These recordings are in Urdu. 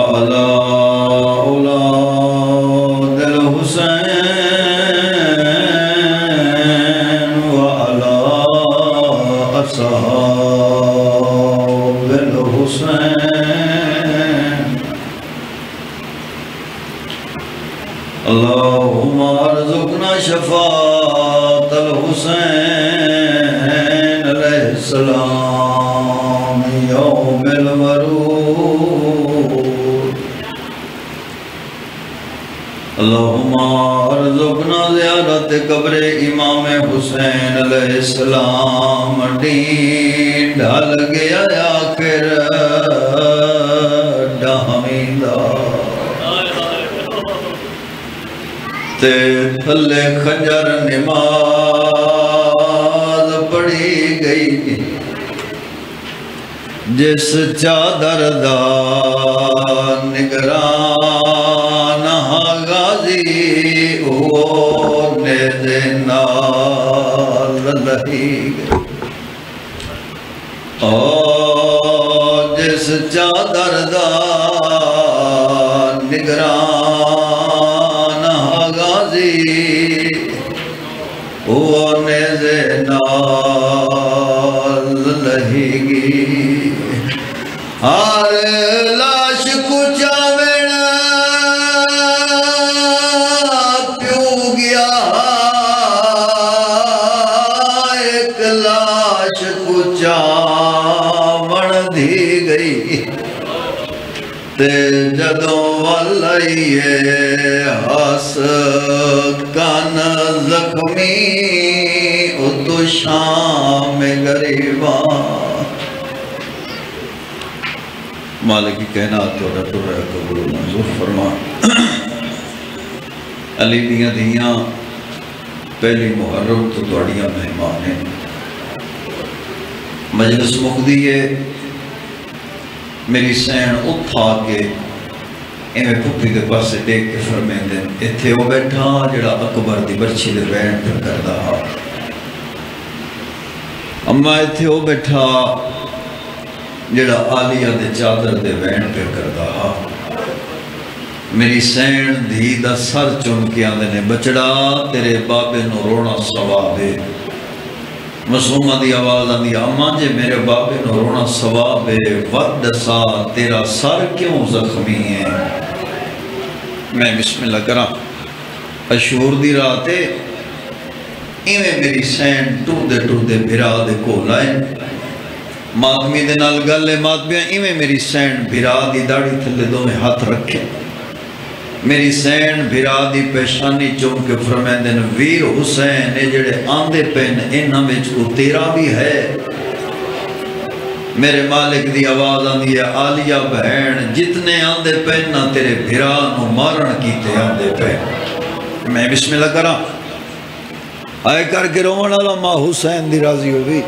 وعلى أولاد الحسين وعلى أصحاب الحسين اللهم ارزقنا شفاعة الحسين عليه السلام يوم الورود اللهم ارزقنا زیارت قبر امام حسین علیہ السلام دین ڈھل گیا آخر ڈھامیندہ تے تھلے خنجر نماز پڑھی گئی جس چادر دا نگران غازی وہ نیزے نال لہی گئی اور جس چادر دا نگران غازی وہ نیزے نال لہی گئی ہر لاش کو چاوڑ پیو گیا ایک لاش کو چاوڑ دی گئی تے جدوں والائیے ہس کان زخمی اتو شام غریباں مالک کی کائنات تو رب رہا قبول منظور فرما علی دیاں دیاں پہلی محرم تو دوڑیاں مہمان ہیں مجلس مقدی ہے میری سین اتھا کے ایمیں پھپی دے پاس سے دیکھ کے فرمین دیں اتھے وہ بیٹھا جڑا اکبر دی برچی دے بین پر کردہ اما اتھے وہ بیٹھا جڑا آلیہ دے چادر دے وین پہ کردہ میری سین دھی دا سر چن کے آندے نے بچڑا تیرے بابے نو رونا ثوابے مسومہ دی آواز آندی اماں جے میرے بابے نو رونا ثوابے ود سا تیرا سر کیوں زخمی ہے میں بسم اللہ کرا اشور دی راتے ایویں میری سین ٹو دے بھرا دے کو لائن ماتمی دے نال گلے ماتمیاں ایویں میری سین بھرا دی داڑی تھلے دو میں ہاتھ رکھے میری سین بھرا دی پیشانی چوم کے فرمائیں دن ویر حسین اے جڑے آندے پین انہاں وچ کو تیرا بھی ہے میرے مالک دی آواز آندی ہے آلیہ بہن جتنے آندے پین نہ تیرے بھرا نو مارن کیتے آندے پین میں بسم اللہ کرا آئے کر کے رومن اللہ ماں حسین دی راضی ہوئی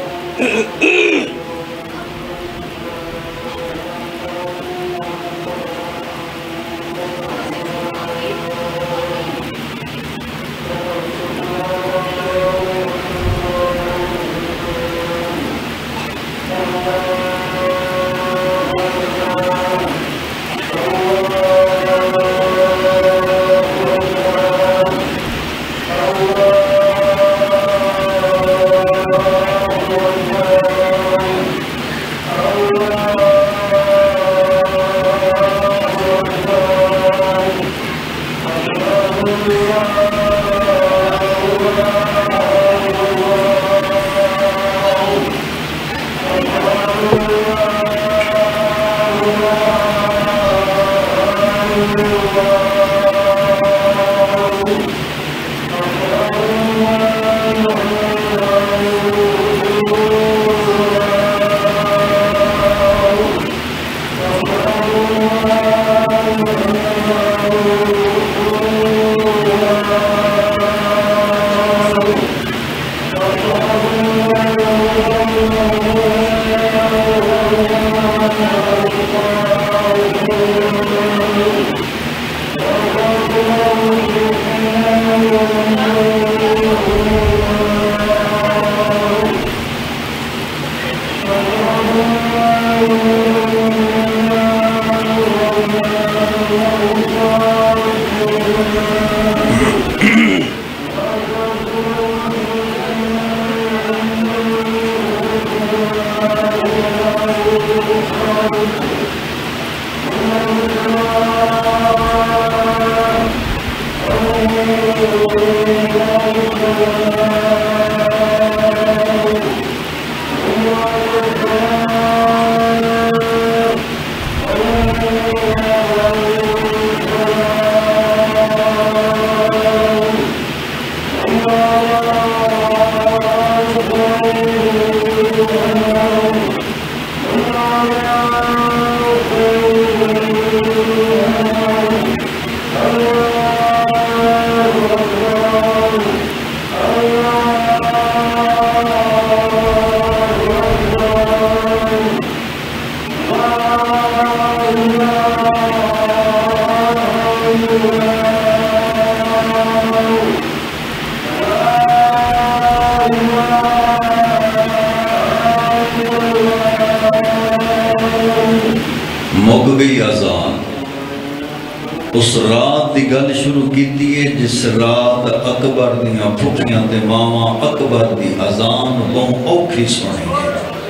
مک گئی آزان اس رات دی گل شروع کیتی ہے جس رات اکبر دیاں پھکیاں تے ماما اکبر دی آزان بہت اوکھی سنی ہے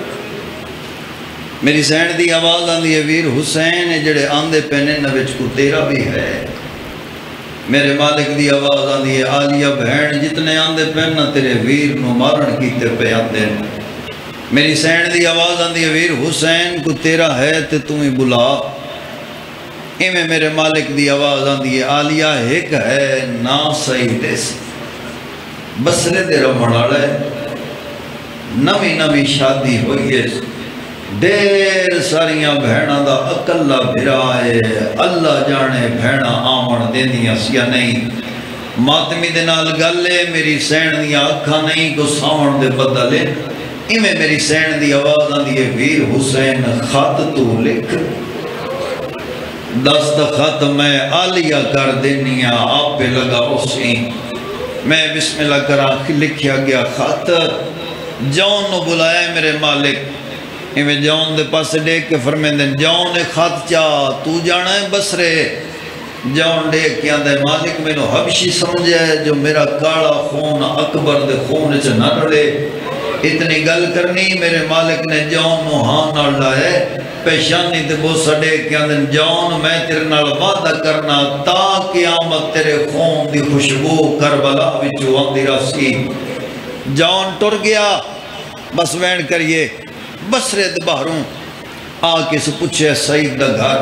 میری سین دی آواز آندی ہے ویر حسین جڑے آندے پینے نوچ کو تیرا بھی ہے میرے مالک دی آواز آندی ہے آلیہ بہن جتنے آندے پہننا تیرے ویر نو مارن کیتے پہ آندے میری سین دی آواز آندی ہے ویر حسین کو تیرا ہے تے تمہیں بلا ایمیں میرے مالک دی آواز آندی ہے آلیہ ایک ہے نا سعید اس بسرے دے رمڑاڑے نوی شادی ہوئی ہے دیر ساریاں بہنہ دا اکلہ بھرائے اللہ جانے بہنہ آمن دینیاں سیا نہیں ماتمی دے نال گلے میری سین دیا اکھا نہیں کو ساون دے بدلے ایمیں میری سین دی آواز آندی ہے ویر حسین خط تو لکھ دست خط میں آلیہ کر دینیاں آپ پہ لگا اسی میں بسم اللہ کرا لکھیا گیا خط جون نو بلایا میرے مالک ایمیں جون دے پاس دیکھ کے فرمین دیں جون خط چاہ تو جانا ہے بسرے جون دیکھ کیا دے مالک میں نو حبشی سمجھے جو میرا کالا خون اکبر دے خون چا نہ رڑے اتنی گل کرنی میرے مالک نے جون نو ہاں نہ لائے پیشانی تے بو سڑے کیا دن جون میں تیرے نال وعدہ کرنا تا قیامت تیرے خون دی خوشبو کربلا وچو آندی راسی جون ٹر گیا بس وین کریے بسرے دے باہروں آکے سے پوچھے سعید دا گھر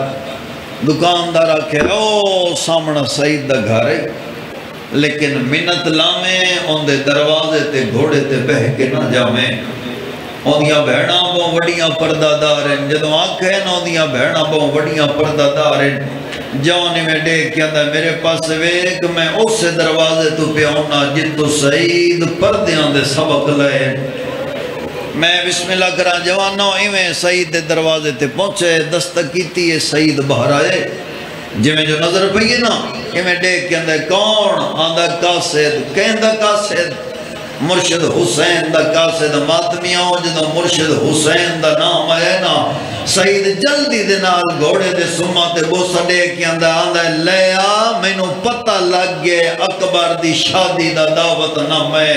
دکاندار آکے او سامنا سعید دا گھر ہے لیکن منت لامیں ان دے دروازے تے گھوڑے تے بہ کے نہ جامیں اندیاں بہناں بہن وڈیاں پردہ دار ہیں جدو آنکھیں اندیاں بہناں بہن وڈیاں پردہ دار ہیں جانی میں دیکھ کیا تھا میرے پاس ویک میں اس دروازے تو پہ ہونا جتو سعید پردیاں دے سبق لائے میں بسم اللہ کرا جوانوں ایویں سعید دے دروازے تے پہنچے دستک کیتی ہے سعید باہر آئے جی میں جو نظر پہیے نا ایویں دیکھ کے اندر کون آندہ قاسد کہندہ قاسد مرشد حسین دا قاسد ماتمیاں جدو مرشد حسین دا نام ہے نا سعید جلدی دے نال گھوڑے دے سما تے بوسا دے کے اندر آندہ لیا میں نو پتہ لگ گئے اکبر دی شادی دا دعوت نہ میں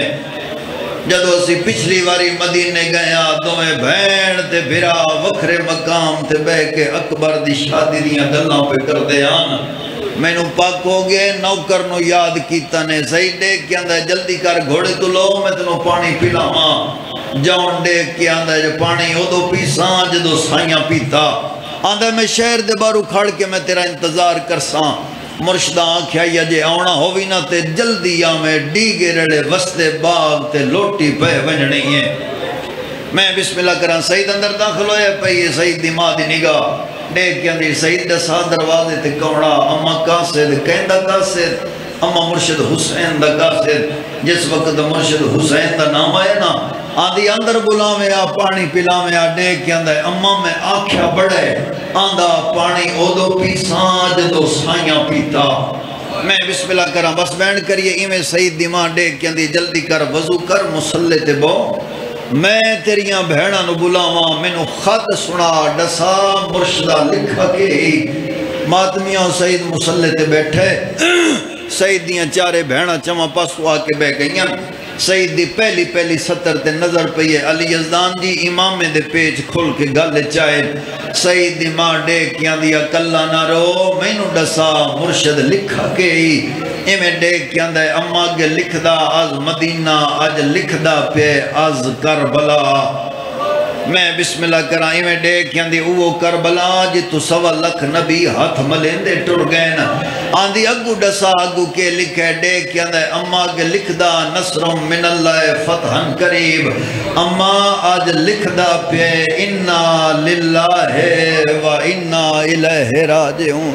جدو اسی پچھلی واری مدینے گیا دویں بھین تے بھرا وکھرے مقام تے بے کے اکبر دی شادی دیاں گلاں پہ کر دے آن میں نو پاک ہو گئے نوکر نو یاد کیتا نے صحیح دیکھ کے اندر جلدی کر گھوڑے تو لو میں تنو پانی پلا ماں جاؤن دیکھ کے اندر جو پانی ہو دو پیساں جدو سائیاں پیتا آندہ میں شہر دے بارو کھڑ کے میں تیرا انتظار کرساں مرشدہ آنکھیا یا جے آونا ہووی نا تے جلدی یا میں ڈیگے رڑے وستے باغ تے لوٹی پہ ونجنی ہیں میں بسم اللہ کران سعید اندر داخل ہوئے پہیے سعید دی ماں دی نگاہ دیکھ کے اندر سعید دے ساتھ دروازے تے کوڑا اما قاسد کہندہ قاسد اما مرشد حسین دا قاسد جس وقت مرشد حسین دا نام آئے نا آدھی اندر بلا میں آ پانی پلا میں آ دیکھ کے اندر اما میں آکھیا بڑھے آندھا پانی اودو پیساں جدو سائیاں پیتا میں بسم اللہ کرا بس بینڈ کریے ایمیں سعید دی ماں دیکھ کے اندر جلدی کر وضو کر مسلح تے بو میں تیریاں بہنہ نو بلاواں میں نو خط سنا ڈسا مرشدہ لکھا کے ہی ماتمیاں سعید مسلح تے بیٹھے سعید دیاں چارے بہنہ چمہ پاسو آ کے بے گئیاں سید دی پہلی پہلی سطر تے نظر پئی ہے علی یزدان جی امامے دے پیچ کھل کے گل چاہے سید دی ماں ڈیک کیاں دیا کلا نہ رو میں نو ڈسا مرشد لکھا کے ہی میں ڈیک کیاں دے اما کے لکھ دا از مدینہ اج لکھ دا پہ از کربلا میں بسم اللہ کرائیں میں ڈیک کیاں دی اوہ کربلا جی تو 1.25 لکھ نبی ہاتھ ملین دے ٹر گئے نا آندھی اگو ڈسا اگو کے لکھے ڈیک کیاں دے اما کے لکھ دا نصر من اللہ فتحن قریب اما آج لکھ دا پہ انا للہ و انا الہ راجعون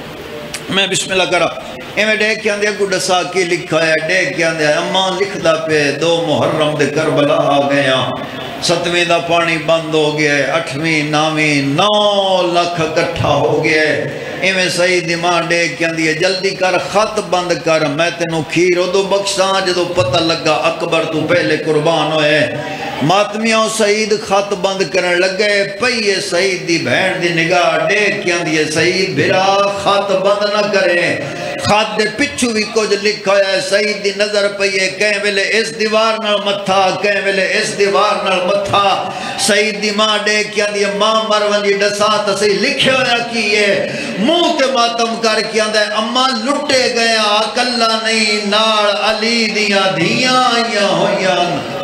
میں بسم اللہ کرا میں ڈیک کیاں دے اگو ڈسا کی لکھا ہے ڈیک کیاں دے اما لکھ دا پہ 2 محرم دے کربلا آ گیا 7ویں دا پانی بند ہو گیا 8ویں 9ویں 9 لکھ اکٹھا ہو گیا ایویں سید ایمان ڈیک کیاں دی جلدی کر خط بند کر میں تینوں کھیر ادو بخشاں جدو پتہ لگا اکبر تو پہلے قربان ہوئے ماتمیوں سید خط بند کرن لگے پئیے سید دی بہن دی نگاہ ڈیک کیاں دی سید بھرا خط بند نہ کرے خط دے پچھو بھی کچھ لکھا ہے سید دی نظر پئیے کہیں ویلے اس دیوار نال متھا کہیں ویلے اس دیوار نال متھا سید دی ماں ڈیک کیاں دی ماں مرون جی ڈسا تسی لکھے ہویا کیے منہ تے ماتم کر کیاں دے اما لٹے گیا کلا نہیں نال علی دیاں دھیاں آئیاں ہویاں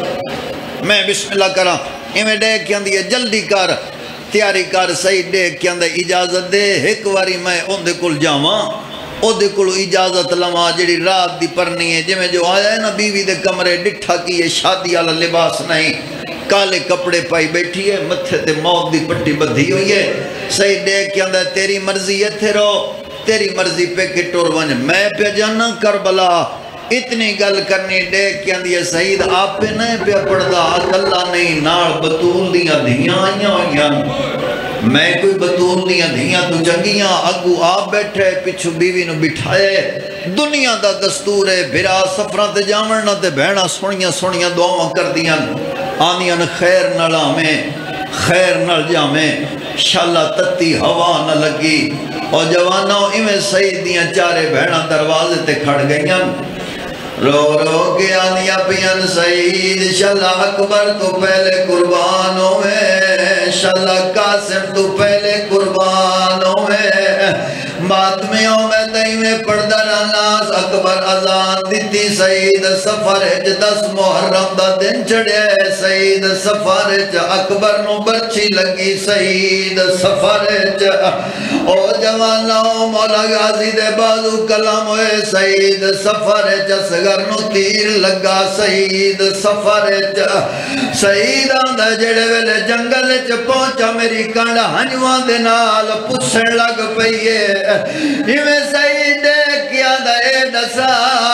میں بسم اللہ کرا ایویں ڈیک کیاں دی جلدی کر تیاری کر سید ڈیک کیاں دے اجازت دے ایک واری میں ان دے کل جاواں او دے کل اجازت لما جڑی رات دی پرنی ہے جمیں جو آیا ہے نا بیوی دے کمرے ڈٹھا کی یہ شادی والا لباس نہیں کالے کپڑے پائی بیٹھی ہے متھے تے موت دی پٹی بدھی ہوئی ہے سید ڈیک کیاں دے تیری مرضی ہے تھے تیری مرضی پہ کٹور ونج میں پہ جانا کربلا اتنی گل کرنی ڈیک کیاں دی سید آپ پہ نہیں پہ پڑھدا اکلا نہیں نال بطول دیاں دھیاں آئیاں ہویاں میں کوئی بطول دیاں دھیاں تو جنگیاں اگو آپ بیٹھے پچھو بیوی نو بٹھائے دنیا دا دستور ہے بھرا سفران تے جامن نہ تے بہنا سنیاں دعاواں کر دیاں آنیاں خیر نہ لامیں خیر نہ جامیں شاللہ تتی ہوا نہ لگی اور جوانوں ایویں سید دیاں چارے بہنا دروازے تے کھڑ گئیاں رو رو کے آنیاں پیان سید شاللہ اکبر تو پہلے قربان ہوئے شاللہ قاسم تو پہلے قربان ہوئے ماتمیوں میں دہی میں پردہ ناس اکبر ازان دیتی سید سفر 10 محرم دا دن چڑھے سید سفر اکبر نو برچی لگی سید سفر او جوانوں مولا غازی دے بازو کلام ہوئے سید سفر سگر نو تیر لگا سید سفر سید آندہ جڑے ویلے جنگل پہنچا میری کانڈ ہنجوان دے نال پسن لگ پئیے ایویں سید کیا دے ڈسا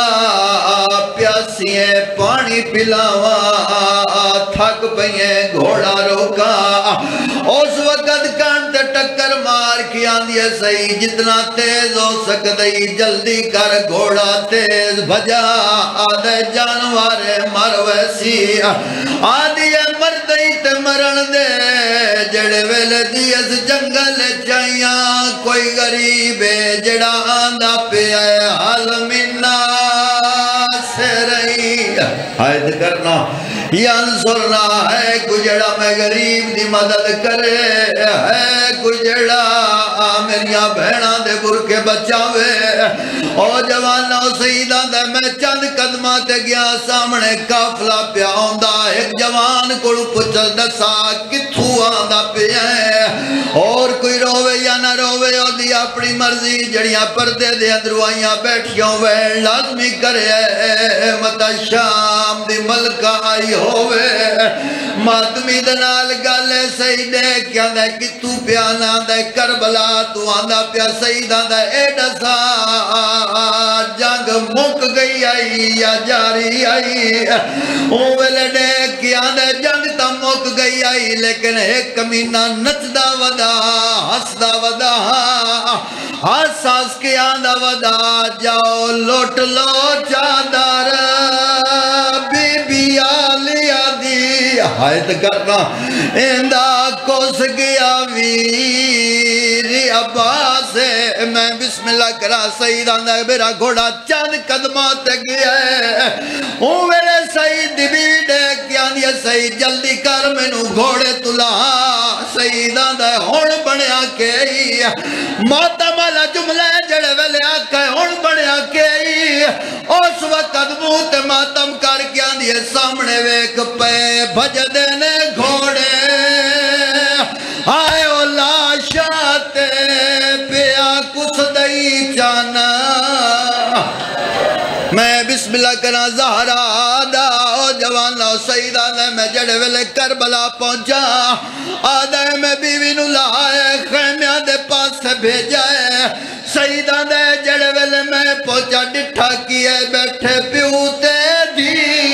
پیاسیے پانی پلاوا تھک پئیے گھوڑا روکا اس وقت کانڈ ٹکر مار کیا دیا سید جتنا تیز ہو سکدئی جلدی کر گھوڑا تیز بھجا آدھے جانوار مر ویسی آدھی مردئی تے مرن دے جڑے ویلے دیس جنگل چاہیاں کوئی غریب ہے جڑا آندہ پہ آئے حال منا سے رہی حائد کرنا ینصرنا ہے کجڑا میں غریب دی مدد کرے ہے کجڑا میریاں بہناں دے برکے بچاوے او جوانا سیدہ دے میں چند قدمہ تے گیا سامنے کافلہ پہ آندہ ایک جوان کڑو پچھل دسا کتھو آندہ پہ ہے اور کوئی روے یا نہ روے او دی اپنی مرضی جڑیاں پردے دے اندروائیاں بیٹھیوں وے لازمی کرے متا شام دی ملکہ آئی ہوئے ماتمی دنال گالے سیدے کیا دے کتو پیانا دے کربلا تو آندہ پیا سیدہ دے ایڈا سا جنگ مک گئی آئی یا جاری آئی اوہ لڑے کیا دے جنگ تا مک گئی آئی لیکن ایک کمینہ نچدہ ودا ہسدہ ودا حساس کیا دا ودا جاؤ لوٹ لو چادر بی بی آلیا دی حائد کرنا اندہ کوس گیا ویر عباس پاسے میں بسم اللہ کرا سید آندہ میرا گھوڑا چند قدمات گیا ہے ہوں میرے سید دی بیوی دیکھ کے آندی ہے سید جلدی کر میں نو گھوڑے تلا سید آندہ ہون بنیا کے ماتم والا جملہ جڑے ویلے آکھا ہے ہون بنیا کے اس وقت موت ماتم کر کے آندی ہے سامنے ویک پہ بھج دینے گھوڑے آئے او لاشاتے پیا کس دئی چانا میں بسم اللہ کرنا زہرا آدھا او جوانا سیدہ نے میں جڑے ویلے کربلا پہنچا آدھا میں بیوی نو لائے خیمیاں دے پاس سے بھیجائے سیدہ نے جڑے ویلے میں پہنچا ڈٹھا کیے بیٹھے پیوتے دی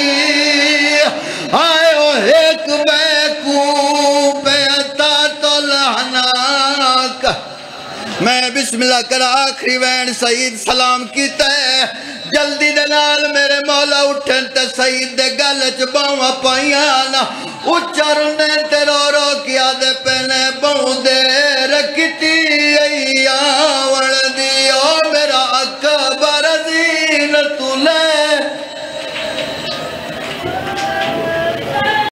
آئے او ایک بیکو بیتا تو لہناک میں بسم اللہ کرا آخری وین سید سلام کیتا ہے جلدی دنال میرے مولا اٹھن تے سید دے گلچ باواں پائیاں اچھا رونے تے رو رو کیا دے پہنے باؤں دے